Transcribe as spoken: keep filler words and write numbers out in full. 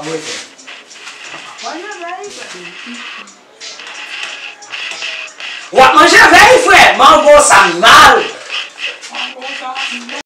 boyfriend. What manger veille, frère? Mango ça mal.